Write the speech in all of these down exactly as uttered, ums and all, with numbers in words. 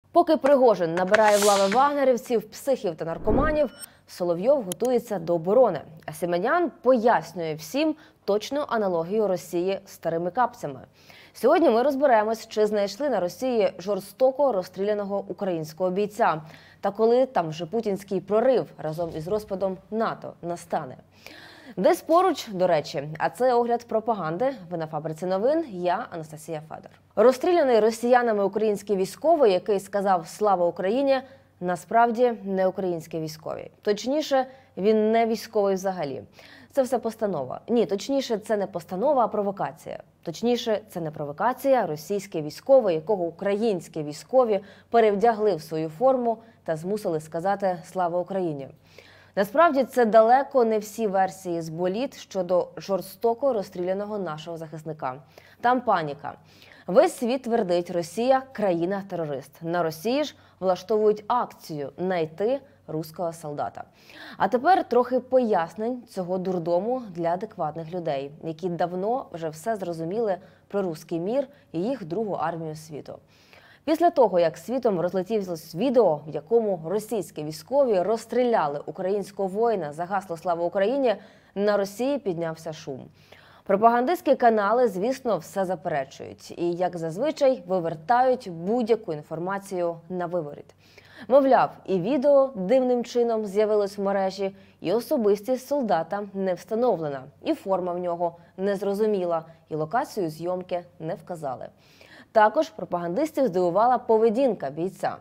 Поки Пригожин набирає в лави вагнерівців, психів та наркоманів, Соловйов готується до оборони. А Сіменян пояснює всім точну аналогію Росії з старими капцями. Сьогодні ми розберемось, чи знайшли на Росії жорстоко розстріляного українського бійця, та коли там вже путінський прорив разом із розпадом НАТО настане. Десь поруч, до речі, а це огляд пропаганди. Ви на Фабриці новин, я Анастасія Федор. Розстріляний росіянами український військовий, який сказав «Слава Україні», насправді не український військовий. Точніше, він не військовий взагалі. Це все постанова. Ні, точніше, це не постанова, а провокація. Точніше, це не провокація, а російський військовий, якого українські військові перевдягли в свою форму та змусили сказати «Слава Україні». Насправді, це далеко не всі версії з боліт щодо жорстоко розстріляного нашого захисника. Там паніка. Весь світ твердить, Росія – країна-терорист. На Росії ж влаштовують акцію «Найти руського солдата». А тепер трохи пояснень цього дурдому для адекватних людей, які давно вже все зрозуміли про руський мір і їх другу армію світу. Після того, як світом розлетілось відео, в якому російські військові розстріляли українського воїна за гасло «Слава Україні», на Росії піднявся шум. Пропагандистські канали, звісно, все заперечують і, як зазвичай, вивертають будь-яку інформацію на виворіт. Мовляв, і відео дивним чином з'явилось в мережі, і особистість солдата не встановлена, і форма в нього незрозуміла, і локацію зйомки не вказали. Також пропагандистів здивувала поведінка бійця.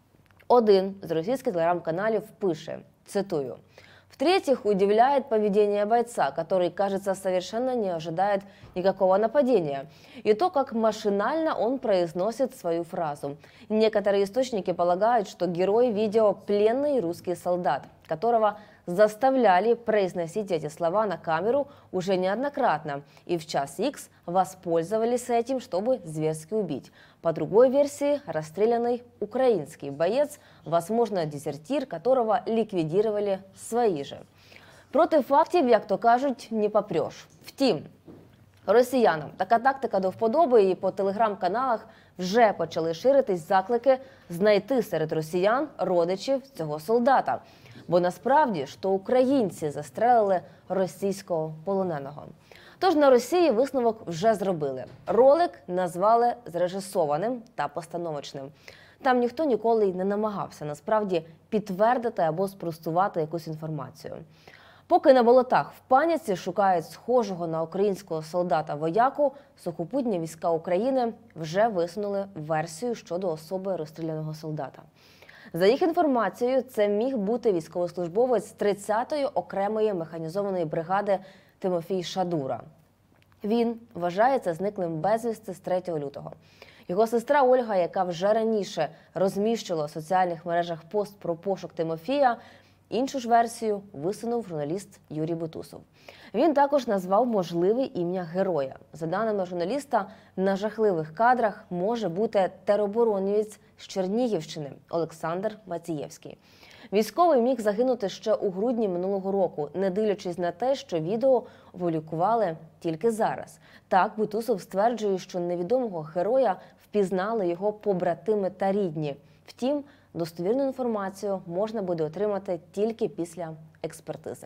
Один з російських телеграм-каналів пише, цитую, «В-третьих, удивляет поведение бойца, который, кажется, совершенно не ожидает никакого нападения. И то, как машинально он произносит свою фразу. Некоторые источники полагают, что герой видео – пленный русский солдат, которого заставляли произносить эти слова на камеру уже неоднократно, и в час икс воспользовались этим, чтобы зверски убить. По другой версии, расстрелянный украинский боец, возможно, дезертир, которого ліквідували свої же». Проти фактів, як то кажуть, не попреш. Втім, росіянам така тактика до вподоби, і по телеграм-каналах вже почали ширитись заклики знайти серед росіян родичів цього солдата. Бо насправді ж то українці застрелили російського полоненого. Тож на Росії висновок вже зробили. Ролик назвали зрежисованим та постановочним. Там ніхто ніколи й не намагався насправді підтвердити або спростувати якусь інформацію. Поки на болотах в паніці шукають схожого на українського солдата-вояку, сухопутні війська України вже висунули версію щодо особи розстріляного солдата. За їх інформацією, це міг бути військовослужбовець тридцятої окремої механізованої бригади Тимофій Шадура. Він вважається зниклим безвісти з третього лютого. Його сестра Ольга, яка вже раніше розміщувала в соціальних мережах пост про пошук Тимофія, іншу ж версію висунув журналіст Юрій Бутусов. Він також назвав можливе ім'я героя. За даними журналіста, на жахливих кадрах може бути тероборонівець з Чернігівщини Олександр Мацієвський. Військовий міг загинути ще у грудні минулого року, не дивлячись на те, що відео опублікували тільки зараз. Так, Бутусов стверджує, що невідомого героя впізнали його побратими та рідні. Втім, достовірну інформацію можна буде отримати тільки після експертизи.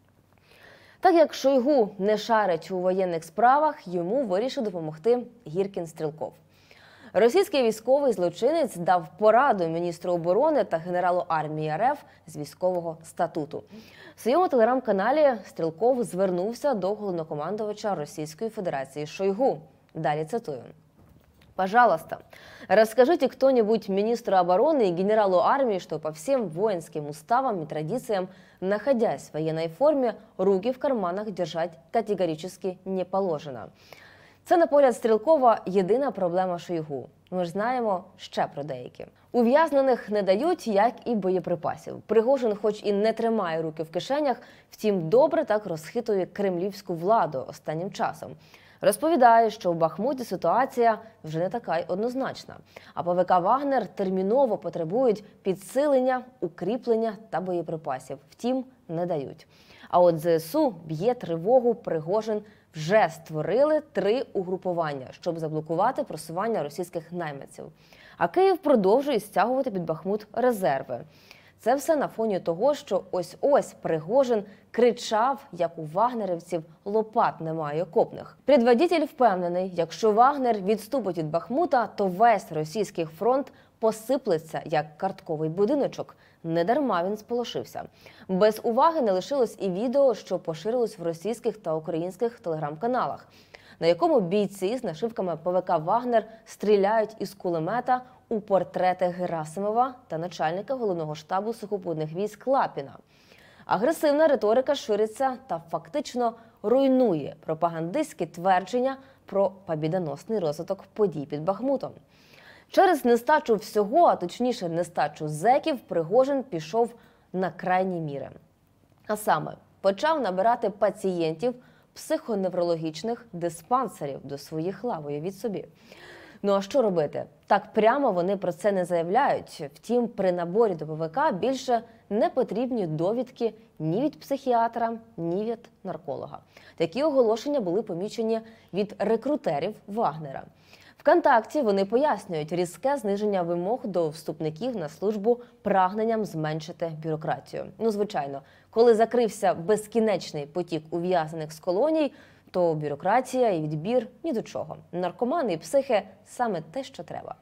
Так як Шойгу не шарить у воєнних справах, йому вирішив допомогти Гіркін Стрілков. Російський військовий злочинець дав пораду міністру оборони та генералу армії РФ з військового статуту. В своєму телеграм-каналі Стрілков звернувся до головнокомандувача Російської Федерації Шойгу. Далі цитую. «Пожалуйста, расскажите кто-нибудь министру обороны и генералу армии, что по всем воинским уставам и традициям, находясь в военной форме, руки в карманах держать категорически не положено». Це, на погляд Стрілкова, єдина проблема Шойгу. Ми ж знаємо ще про деякі. Ув'язнених не дають, як і боєприпасів. Пригожин хоч і не тримає руки в кишенях, втім добре так розхитує кремлівську владу останнім часом. Розповідає, що в Бахмуті ситуація вже не така й однозначна. А ПВК «Вагнер» терміново потребують підсилення, укріплення та боєприпасів. Втім, не дають. А от ЗСУ б'є тривогу, Пригожин вже створили три угрупування, щоб заблокувати просування російських найманців. А Київ продовжує стягувати під Бахмут резерви. Це все на фоні того, що ось-ось Пригожин кричав, як у вагнерівців лопат немає окопних. Предводитель впевнений, якщо Вагнер відступить від Бахмута, то весь російський фронт посиплеться, як картковий будиночок. Недарма він сполошився. Без уваги не лишилось і відео, що поширилось в російських та українських телеграм-каналах, на якому бійці з нашивками ПВК «Вагнер» стріляють із кулемета у портрети Герасимова та начальника головного штабу сухопутних військ Лапіна. Агресивна риторика шириться та фактично руйнує пропагандистські твердження про побідоносний розвиток подій під Бахмутом. Через нестачу всього, а точніше нестачу зеків, Пригожин пішов на крайні міри. А саме, почав набирати пацієнтів психоневрологічних диспансерів до своїх лав, уявіть собі. Ну а що робити? Так прямо вони про це не заявляють. Втім, при наборі до ПВК більше не потрібні довідки ні від психіатра, ні від нарколога. Такі оголошення були помічені від рекрутерів Вагнера. ВКонтакті вони пояснюють різке зниження вимог до вступників на службу прагненням зменшити бюрократію. Ну, звичайно, коли закрився безкінечний потік ув'язнених з колоній, то бюрократія і відбір – ні до чого. Наркомани і психи – саме те, що треба.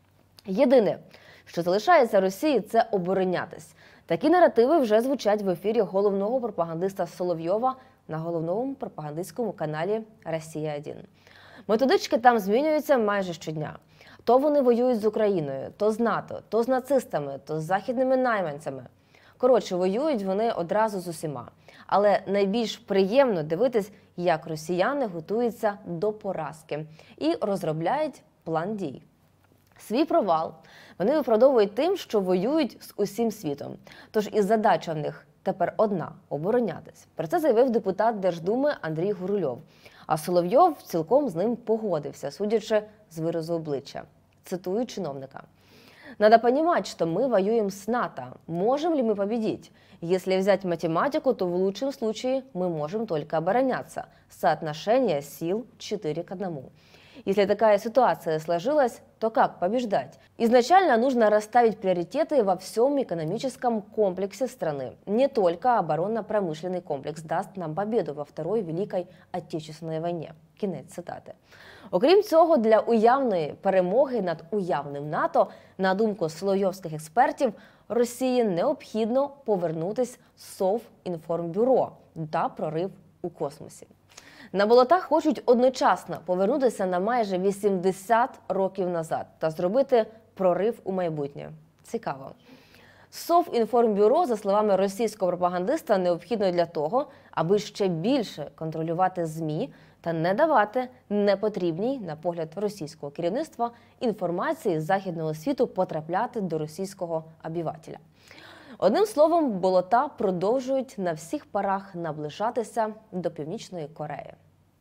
Єдине, що залишається Росії – це оборонятись. Такі наративи вже звучать в ефірі головного пропагандиста Соловйова на головному пропагандистському каналі «Росія один». Методички там змінюються майже щодня. То вони воюють з Україною, то з НАТО, то з нацистами, то з західними найманцями. Коротше, воюють вони одразу з усіма. Але найбільш приємно дивитись, як росіяни готуються до поразки і розробляють план дій. Свій провал вони виправдовують тим, що воюють з усім світом. Тож і задача в них тепер одна – оборонятись. Про це заявив депутат Держдуми Андрій Гурульов. А Соловйов цілком з ним погодився, судячи з виразу обличчя. Цитую чиновника. «Надо понимать, что мы воюем с НАТО. Можем ли мы победить? Если взять математику, то в лучшем случае мы можем только обороняться. Соотношение сил четыре к одному. Если такая ситуация сложилась, то как побеждать? Изначально нужно расставить приоритеты во всем экономическом комплексе страны. Не только оборонно-промышленный комплекс даст нам победу во Второй Великой Отечественной войне». Кінець цитати. Окрім цього, для уявної перемоги над уявним НАТО, на думку соловйовських експертів, Росії необхідно повернутись з Совінформбюро та прорив у космосі. На болотах хочуть одночасно повернутися на майже вісімдесят років назад та зробити прорив у майбутнє. Цікаво. Совінформбюро, за словами російського пропагандиста, необхідно для того, аби ще більше контролювати ЗМІ та не давати непотрібній, на погляд російського керівництва, інформації з західного світу потрапляти до російського обивателя. Одним словом, болота продовжують на всіх парах наближатися до Північної Кореї.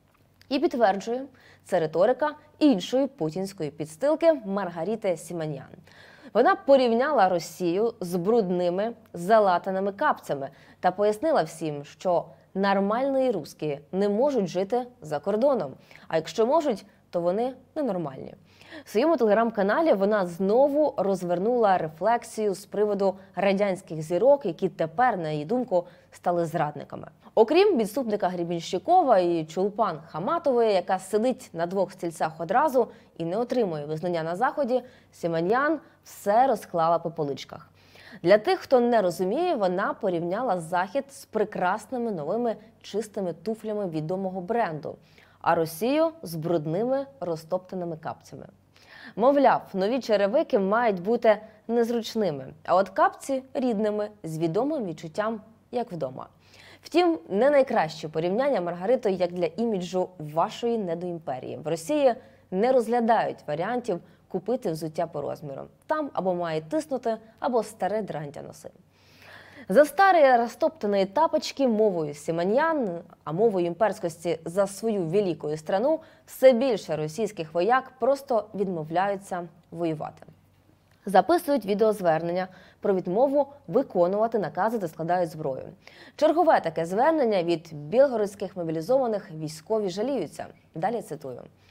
І підтверджує це риторика іншої путінської підстилки Маргаріти Сіманян. Вона порівняла Росію з брудними, залатаними капцями та пояснила всім, що нормальні русські не можуть жити за кордоном, а якщо можуть, то вони ненормальні. В своєму телеграм-каналі вона знову розвернула рефлексію з приводу радянських зірок, які тепер, на її думку, стали зрадниками. Окрім відступника Гребінщикова і Чулпан Хаматової, яка сидить на двох стільцях одразу і не отримує визнання на Заході, Сіманян все розклала по поличках. Для тих, хто не розуміє, вона порівняла Захід з прекрасними новими чистими туфлями відомого бренду, а Росію з брудними розтоптаними капцями. Мовляв, нові черевики мають бути незручними, а от капці – рідними, з відомим відчуттям, як вдома. Втім, не найкраще порівняння, Маргарито, як для іміджу вашої недоімперії. В Росії не розглядають варіантів купити взуття по розміру. Там або має тиснути, або старе дрантя носи. За старі розтоптані тапочки мовою Сіманян, а мовою імперськості за свою велику страну, все більше російських вояк просто відмовляються воювати. Записують відеозвернення про відмову виконувати накази та складають зброю. Чергове таке звернення від білгородських мобілізованих військові жаліються. Далі цитую.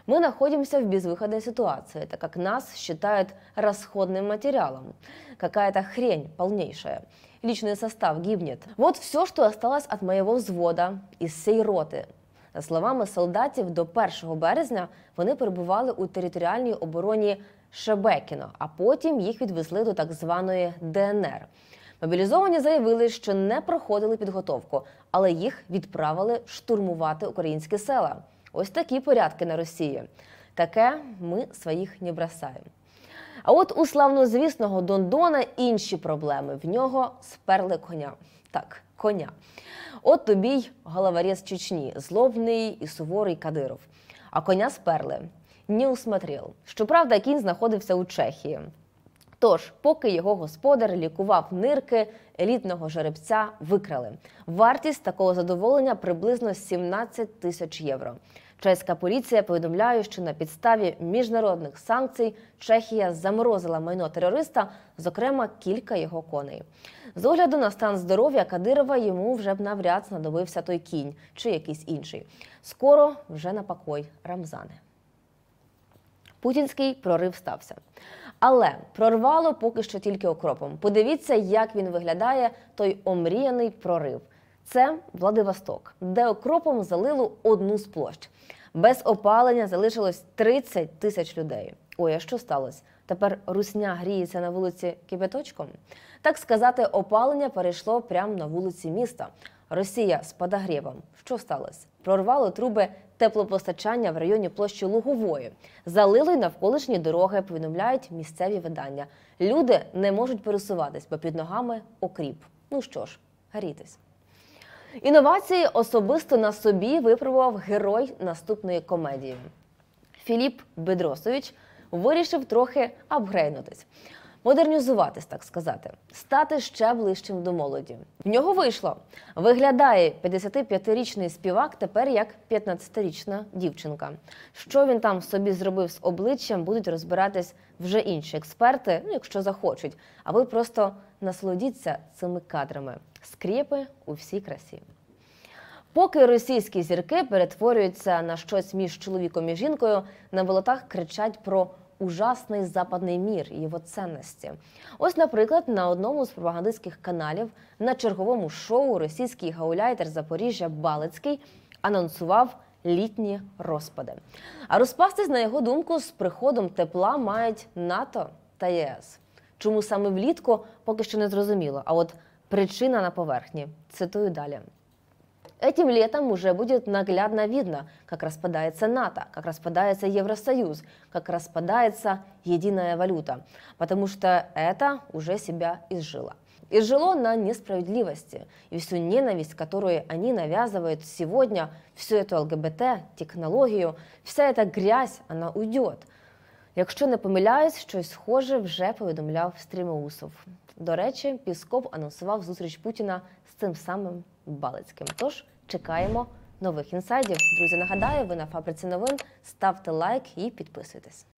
Мы находимся в безвыходной ситуации, так как нас считают расходным материалом. Какая-то хрень полнейшая. Личный состав гибнет. Вот все, что осталось от моего взвода із сей роти. За словами солдатів, до першого березня вони перебували у територіальній обороні Шебекіно, а потім їх відвезли до так званої Де Ен Ер. Мобілізовані заявили, що не проходили підготовку, але їх відправили штурмувати українські села. Ось такі порядки на Росії. Таке ми своїх не бросаємо. А от у славнозвісного Дондона інші проблеми. В нього сперли коня. Так, коня. От тобі й головорез Чечні, злобний і суворий Кадиров. А коня сперли. Не усмотрів. Щоправда, кінь знаходився у Чехії. Тож, поки його господар лікував нирки, елітного жеребця викрали. Вартість такого задоволення приблизно сімнадцять тисяч євро. Чеська поліція повідомляє, що на підставі міжнародних санкцій Чехія заморозила майно терориста, зокрема кілька його коней. З огляду на стан здоров'я Кадирова йому вже б навряд знадобився той кінь чи якийсь інший. Скоро вже на покой Рамзани. Путінський прорив стався. Але прорвало поки що тільки окропом. Подивіться, як він виглядає, той омріяний прорив. Це Владивосток, де окропом залило одну з площ. Без опалення залишилось тридцять тисяч людей. Ой, а що сталося? Тепер русня гріється на вулиці кипяточком? Так сказати, опалення перейшло прямо на вулиці міста. Росія з подогрівом. Що сталося? Прорвало труби теплопостачання в районі площі Лугової. Залило й навколишні дороги, повідомляють місцеві видання. Люди не можуть пересуватись, бо під ногами окріп. Ну що ж, грітись. Інновації особисто на собі випробував герой наступної комедії. Філіп Бедросович вирішив трохи апгрейднутись. Модернізуватись, так сказати. Стати ще ближчим до молоді. В нього вийшло. Виглядає п'ятдесятип'ятирічний співак тепер як п'ятнадцятирічна дівчинка. Що він там собі зробив з обличчям, будуть розбиратись вже інші експерти, ну, якщо захочуть. А ви просто насолодіться цими кадрами. Скрєпи у всій красі. Поки російські зірки перетворюються на щось між чоловіком і жінкою, на болотах кричать про ужасний западний мір і його цінності. Ось, наприклад, на одному з пропагандистських каналів на черговому шоу російський гауляйтер Запоріжжя Балицький анонсував літні розпади. А розпастись, на його думку, з приходом тепла мають НАТО та Є Ес. Чому саме влітку, поки що не зрозуміло. А от причина на поверхні. Цитую далі. Этим летом уже будет наглядно видно, как распадается НАТО, как распадается Евросоюз, как распадается единая валюта, потому что это уже себя изжило. Изжило на несправедливости, и всю ненависть, которую они навязывают сегодня, всю эту Ел Ге Бе Те, технологію, вся эта грязь, она уйдет. Якщо не помиляюсь, щось схоже вже повідомляв Стрімоусов. До речі, Пісков анонсував зустріч Путіна з цим самим Балицьким. Тож, чекаємо нових інсайдів. Друзі, нагадаю, ви на Фабриці новин. Ставте лайк і підписуйтесь.